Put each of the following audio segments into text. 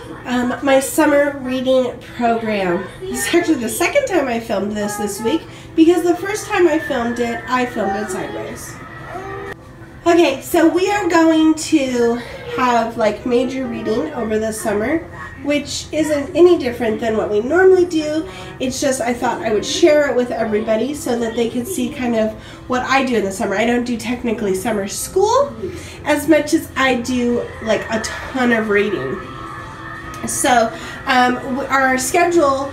my summer reading program. This is actually the second time I filmed this week, because the first time I filmed it sideways. Okay, so we are going to have like major reading over the summer, which isn't any different than what we normally do. It's just I thought I would share it with everybody so that they could see kind of what I do in the summer. I don't do technically summer school as much as I do like a ton of reading. So our schedule,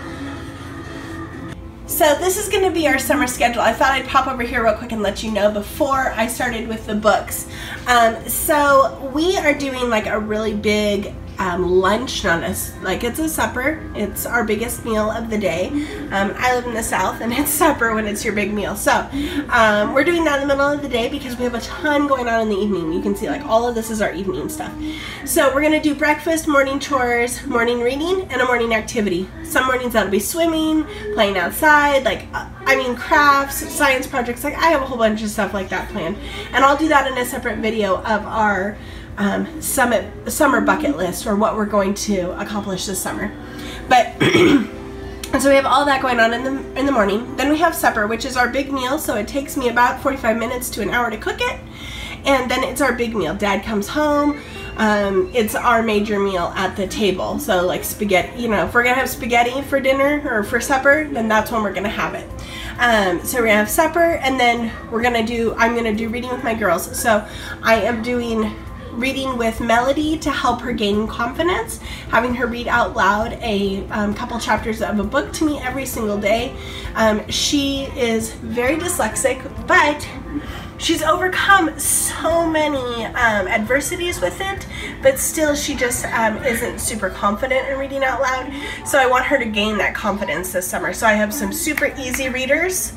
so this is going to be our summer schedule. I thought I'd pop over here real quick and let you know before I started with the books. So we are doing like a really big lunch on us, like it's a supper. It's our biggest meal of the day. I live in the South and it's supper when it's your big meal. So we're doing that in the middle of the day because we have a ton going on in the evening. You can see like all of this is our evening stuff. So we're gonna do breakfast, morning chores, morning reading, and a morning activity. Some mornings that'll be swimming, playing outside, like crafts, science projects. Like I have a whole bunch of stuff like that planned, and I'll do that in a separate video of our summer bucket list, or what we're going to accomplish this summer. But so we have all that going on in the morning. Then we have supper, which is our big meal. So it takes me about 45 minutes to an hour to cook it, and then it's our big meal. Dad comes home. It's our major meal at the table. So like spaghetti, if we're gonna have spaghetti for dinner or for supper, then that's when we're gonna have it. So we're gonna have supper, and then I'm gonna do reading with my girls. So I am doing reading with Melody to help her gain confidence, having her read out loud a couple chapters of a book to me every single day. She is very dyslexic, but she's overcome so many adversities with it, but still she just isn't super confident in reading out loud. So I want her to gain that confidence this summer. So I have some super easy readers.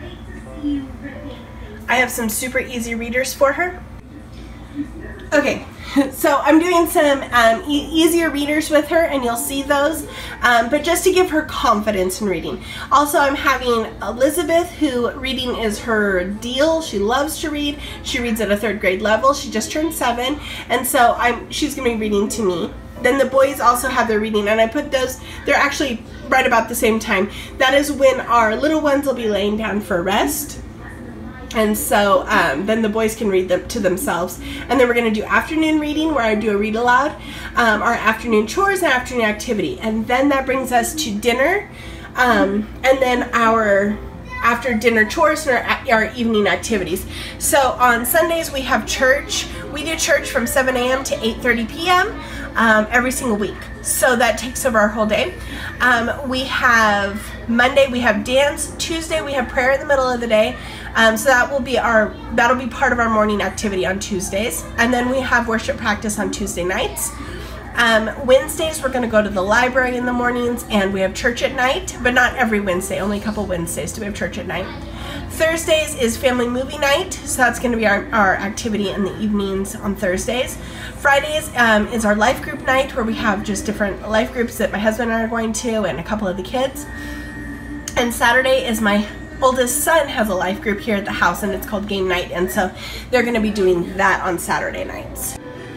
For her. Okay, so I'm doing some easier readers with her, and you'll see those, but just to give her confidence in reading. Also, I'm having Elizabeth, who reading is her deal. She loves to read. She reads at a 3rd grade level. She just turned 7, and so she's going to be reading to me. Then the boys also have their reading, and I put those, they're actually right about the same time. That is when our little ones will be laying down for rest. And so then the boys can read them to themselves. And then we're going to do afternoon reading, where I do a read aloud, our afternoon chores and afternoon activity. And then that brings us to dinner, and then our after dinner chores and our evening activities. So on Sundays we have church. We do church from 7 a.m. to 8:30 p.m. Every single week. So that takes over our whole day. We have Monday we have dance. Tuesday we have prayer in the middle of the day. So that'll be part of our morning activity on Tuesdays. And then we have worship practice on Tuesday nights. Wednesdays we're going to go to the library in the mornings, and we have church at night, but not every Wednesday, only a couple Wednesdays do we have church at night. Thursdays is family movie night, so that's going to be our activity in the evenings on Thursdays. Fridays is our life group night, where we have just different life groups that my husband and I are going to, and a couple of the kids. And Saturday is my oldest son has a life group here at the house, and it's called game night, and so they're going to be doing that on Saturday nights.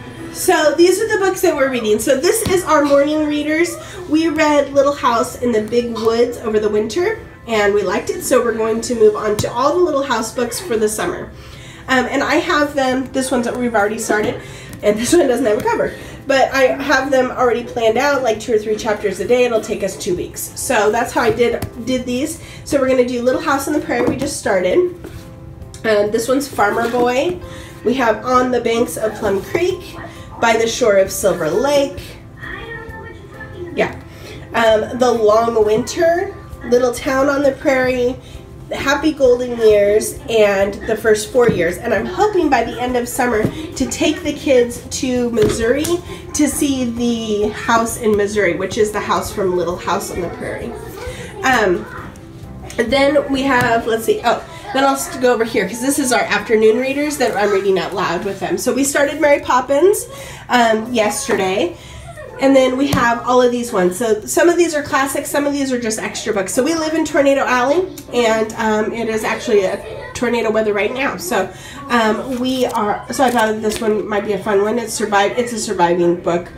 So these are the books that we're reading. So this is our morning readers. We read Little House in the Big Woods over the winter, and we liked it, so we're going to move on to all the Little House books for the summer. And I have them, this one's that we've already started, and this one doesn't have a cover, but I have them already planned out, like 2 or 3 chapters a day. It'll take us 2 weeks. So that's how I did these. So we're going to do Little House on the Prairie. We just started. This one's Farmer Boy. We have On the Banks of Plum Creek, By the Shore of Silver Lake. Yeah. The Long Winter, Little Town on the Prairie, The Happy Golden Years, and The First 4 Years. And I'm hoping by the end of summer to take the kids to Missouri to see the house in Missouri, which is the house from Little House on the Prairie. Then we have, let's see, then I'll go over here, because this is our afternoon readers that I'm reading out loud with them. So we started Mary Poppins yesterday. And then we have all of these ones. So some of these are classics, some of these are just extra books. So we live in Tornado Alley, and it is actually a tornado weather right now. So so I thought this one might be a fun one. It's a surviving book.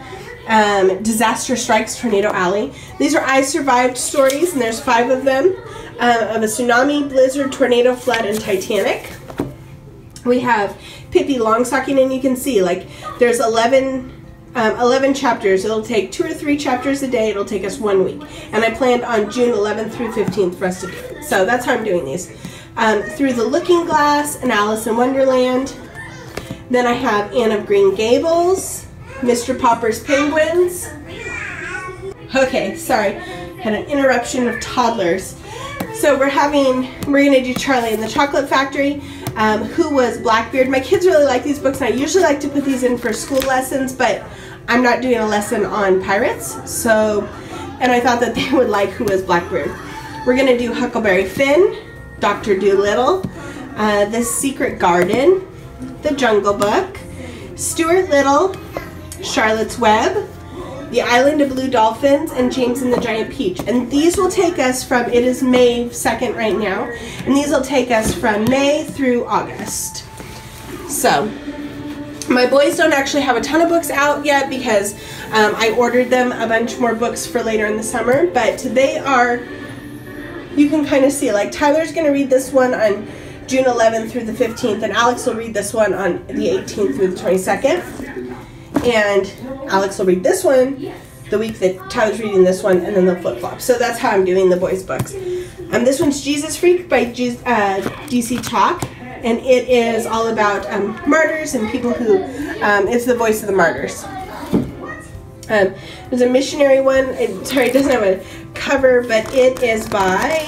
Disaster Strikes Tornado Alley. These are I Survived stories, and there's 5 of them, of a tsunami, blizzard, tornado, flood, and Titanic. We have Pippi Longstocking, and you can see, like, there's 11 chapters. It'll take 2 or 3 chapters a day. It'll take us 1 week. And I planned on June 11th through 15th for us to do it. So that's how I'm doing these. Through the Looking Glass and Alice in Wonderland. Then I have Anne of Green Gables, Mr. Popper's Penguins. Okay, sorry, had an interruption of toddlers. So we're gonna do Charlie and the Chocolate Factory, Who Was Blackbeard. My kids really like these books, and I usually like to put these in for school lessons, but I'm not doing a lesson on pirates, and I thought that they would like Who Was Blackbeard. We're gonna do Huckleberry Finn, Dr. Dolittle, The Secret Garden, The Jungle Book, Stuart Little, Charlotte's Web, The Island of Blue Dolphins, and James and the Giant Peach. And these will take us from, it is May 2nd right now, and these will take us from May through August. So, my boys don't actually have a ton of books out yet because I ordered them a bunch more books for later in the summer, but they are, you can kind of see, like Tyler's going to read this one on June 11th through the 15th, and Alex will read this one on the 18th through the 22nd. And Alex will read this one the week that Tyler's reading this one, and then they'll flip-flop. So that's how I'm doing the boys' books. This one's Jesus Freak by DC Talk, and it is all about martyrs and people who, it's the voice of the martyrs. There's a missionary one. It doesn't have a cover, but it is by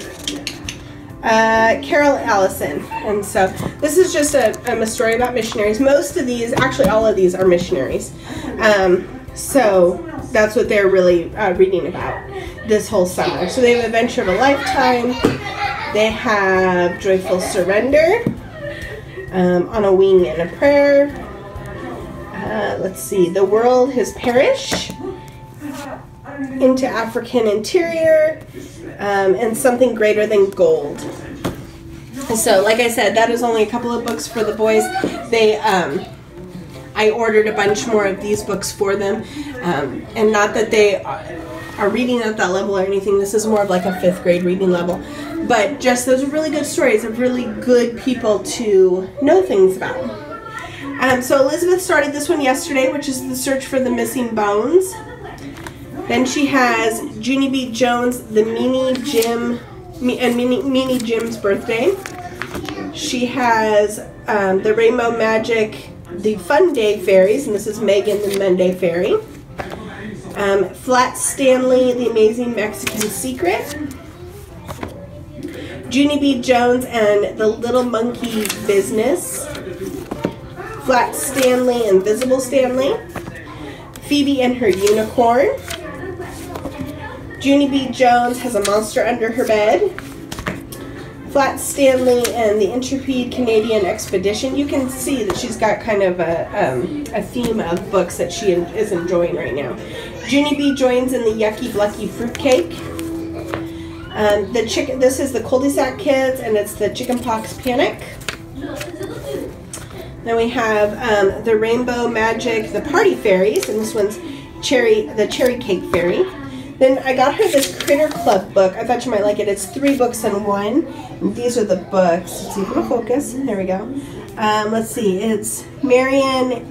Carol Allison. And so this is just a story about missionaries. Most of these, actually all of these, are missionaries. So that's what they're really reading about this whole summer. So they have Adventure of a Lifetime. They have Joyful Surrender, On a Wing and a Prayer. Let's see, The World Has Perished, Into African Interior, and Something Greater Than Gold. So, like I said, that is only a couple of books for the boys. I ordered a bunch more of these books for them, and not that they are reading at that level or anything. This is more of like a 5th grade reading level, but just those are really good stories of really good people to know things about. So Elizabeth started this one yesterday, which is The Search for the Missing Bones. Then she has Junie B. Jones, The Meanie Jim, and Meanie Jim's Birthday. She has The Rainbow Magic, The Fun Day Fairies, and this is Megan the Monday Fairy. Flat Stanley, The Amazing Mexican Secret. Junie B. Jones and The Little Monkey Business. Flat Stanley, Invisible Stanley. Phoebe and Her Unicorn. Junie B. Jones Has a Monster Under Her Bed. Flat Stanley and The Intrepid Canadian Expedition. You can see that she's got kind of a theme of books that she is enjoying right now. Junie B. Jones and The Yucky Blucky Fruitcake. This is The Cul-de-sac Kids, and it's The Chickenpox Panic. Then we have The Rainbow Magic, The Party Fairies, and this one's The Cherry Cake Fairy. Then I got her this Critter Club book. I thought you might like it. It's 3 books in one. And these are the books. Let's see if it'll focus. There we go. Let's see. It's Marion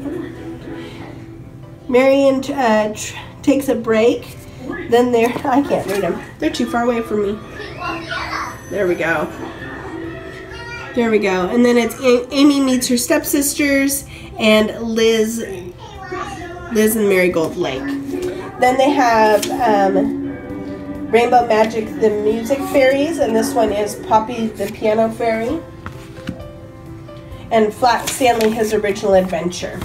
Takes a Break. Then I can't read them. They're too far away from me. There we go. There we go. And then it's Amy Meets Her Stepsisters and Liz and Marigold Lake. Then they have Rainbow Magic, The Music Fairies, and this one is Poppy the Piano Fairy. And Flat Stanley, His Original Adventure.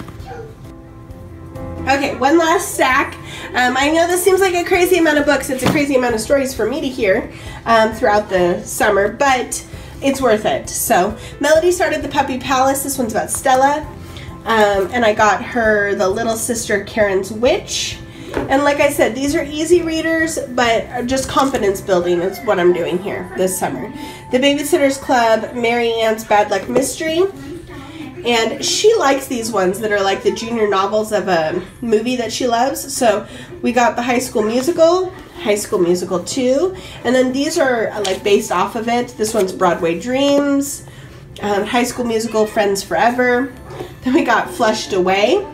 Okay, one last stack. I know this seems like a crazy amount of books. It's a crazy amount of stories for me to hear throughout the summer, but it's worth it. So, Melody started The Puppy Palace. This one's about Stella. And I got her The Little Sister Karen's Witch. And like I said, these are easy readers, but just confidence building is what I'm doing here this summer. The Babysitter's Club, Mary Ann's Bad Luck Mystery. And she likes these ones that are like the junior novels of a movie that she loves. So we got the High School Musical, High School Musical 2, and then these are like based off of it. This one's Broadway Dreams, High School Musical, Friends Forever. Then we got Flushed Away,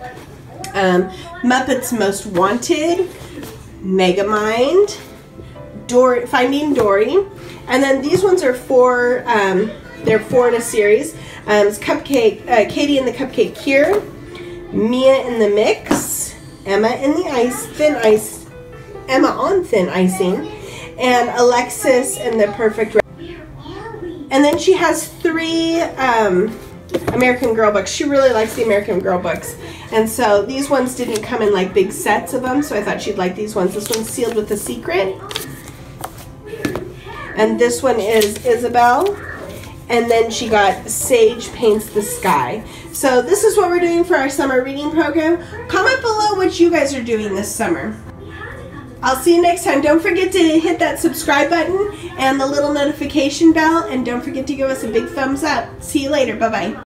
Muppets Most Wanted, Megamind, Finding Dory, and then these ones are four. They're 4 in a series. It's Katie and the Cupcake Cure, Mia in the Mix, Emma in the Emma on Thin Icing, and Alexis and the Perfect. And then she has 3 American Girl books. She really likes the American Girl books. And so these ones didn't come in like big sets of them, so I thought she'd like these ones. This one's Sealed with a Secret. And this one is Isabel. And then she got Sage Paints the Sky. So this is what we're doing for our summer reading program. Comment below what you guys are doing this summer. I'll see you next time. Don't forget to hit that subscribe button and the little notification bell. And don't forget to give us a big thumbs up. See you later. Bye-bye.